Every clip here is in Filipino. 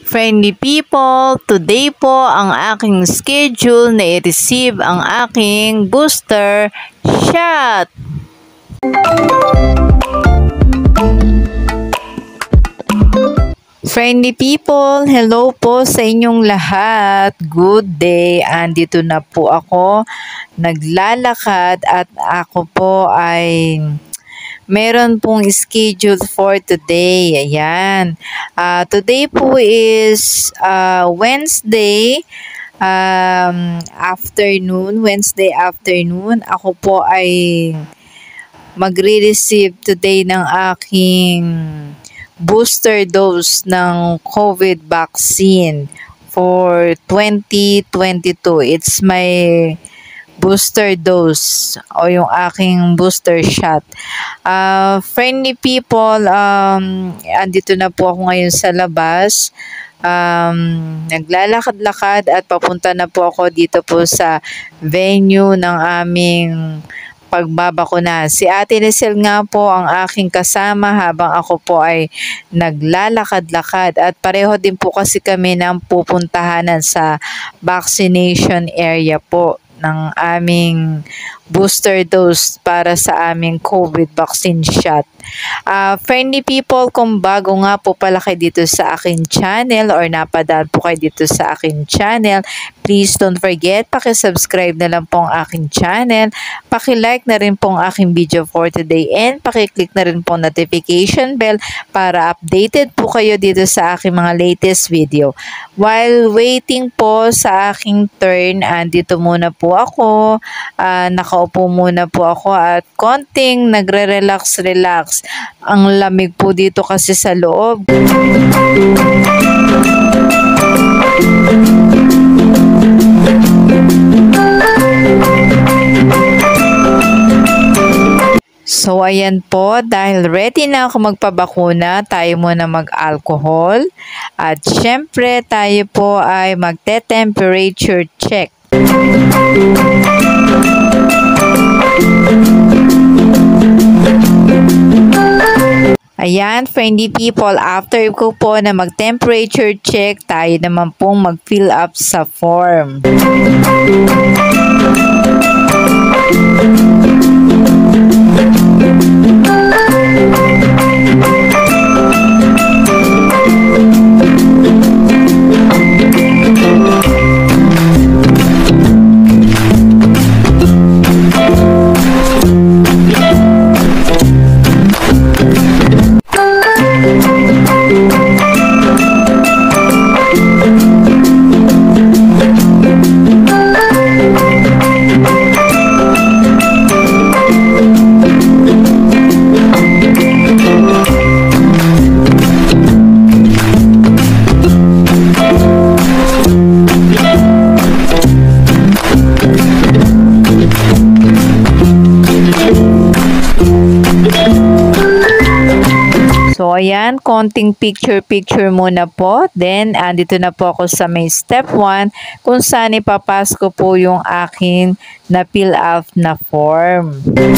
Friendly people, today po ang aking schedule na i-receive ang aking booster shot. Friendly people, hello po sa inyong lahat. Good day. Andito na po ako, naglalakad at ako po ay meron pong schedule for today. Ayan. Today po is Wednesday Wednesday afternoon. Ako po ay magre-receive today ng aking booster dose ng COVID vaccine for 2022. It's my booster dose o yung aking booster shot. Friendly people, andito na po ako ngayon sa labas. Naglalakad-lakad at papunta na po ako dito po sa venue ng aming pagbabakuna. Si Ate Lisel nga po ang aking kasama habang ako po ay naglalakad-lakad at pareho din po kasi kami ng pupuntahanan sa vaccination area po ng aming booster dose para sa aming COVID vaccine shot. Friendly people, kung bago nga po pala kayo dito sa akin channel or napadaan po kayo dito sa akin channel, please don't forget, paki-subscribe na lang po ang aking channel, paki-like na rin po ang aking video for today, and paki-click na rin po notification bell para updated po kayo dito sa aking mga latest video. While waiting po sa aking turn, andito muna po ako, nakaupo muna po ako at konting nagre-relax. Ang lamig po dito kasi sa loob. So ayan po, dahil ready na ako magpabakuna, tayo muna mag-alcohol. At syempre tayo po ay magte-temperature check. Ayan, friendly people, after ko po na mag-temperature check, tayo naman pong mag-fill up sa form. So, ayan, konting picture muna po. Then, andito na po ako sa may step 1 kung saan ipapas ko po yung akin na fill up na form.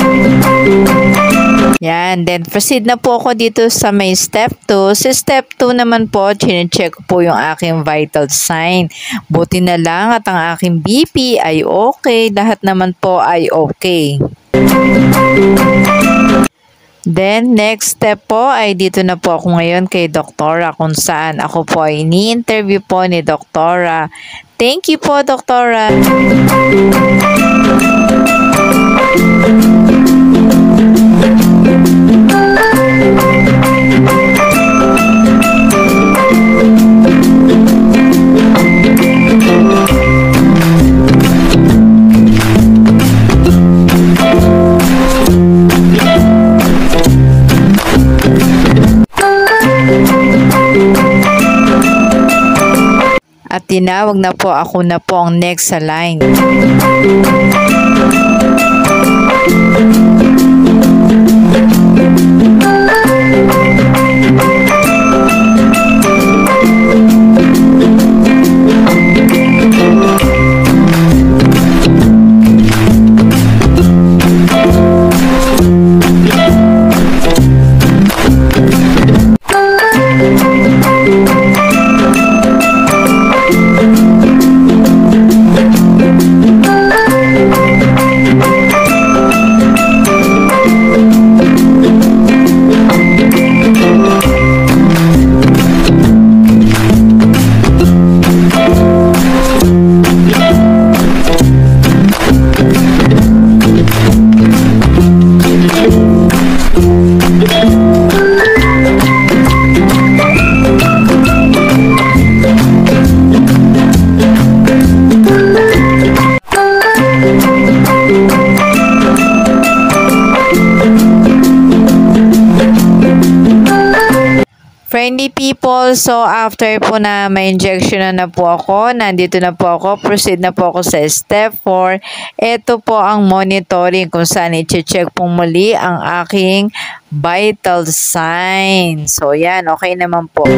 Yan, then proceed na po ako dito sa may step 2. Sa step 2 naman po, chine-check ko po yung aking vital sign. Buti na lang at ang aking BP ay okay. Lahat naman po ay okay. Then, next step po ay dito na po ako ngayon kay Doktora kung saan ako po ay ini-interview po ni Doktora. Thank you po, Doktora. At tinawag na po ako na po ang next sa line. Also, after po na may injection na po ako, nandito na po ako, proceed na po ako sa step 4. Ito po ang monitoring kung saan i-check po muli ang aking vital sign. So, yan, okay naman po.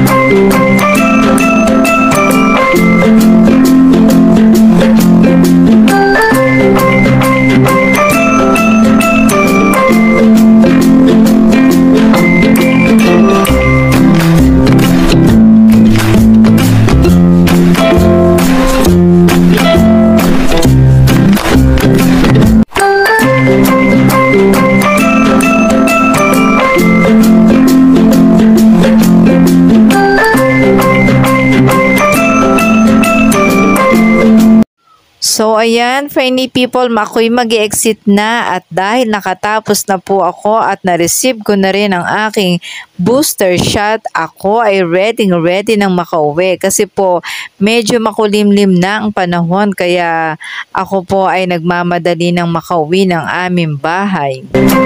So, ayan, friendly people, ako'y mag-exit na at dahil nakatapos na po ako at na-receive ko na rin ang aking booster shot, ako ay ready nang makauwi kasi po medyo makulimlim na ang panahon kaya ako po ay nagmamadali nang makauwi ng aming bahay.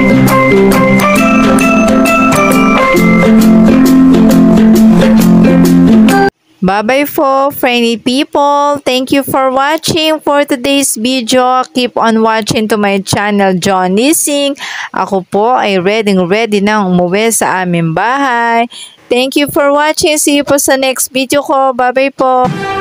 Bye-bye po, friendly people. Thank you for watching for today's video. Keep on watching to my channel, John Nising. Ako po ay ready na umuwi sa aming bahay. Thank you for watching. See you po sa next video ko. Bye-bye po.